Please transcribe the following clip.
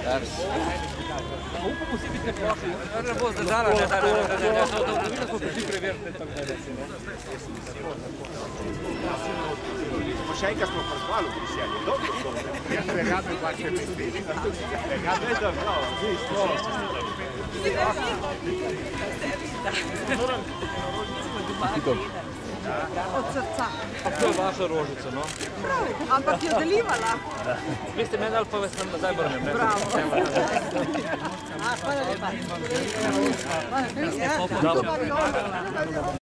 Upamo si biti neprošli, ne bo zdržala, ne, da smo prišli preveriti tako da reči, ne. Še enkrat smo pozvali v Bruselju, dobro. Ja se regado in pač ne misli. Regado je dobro, Od srca. To je vaša rožica, no? Prav, ampak jo deliva lahko. Vi ste meni ali pa vas nam nazaj vrnem, ne? Bravo. Hvala lepa. Dobro.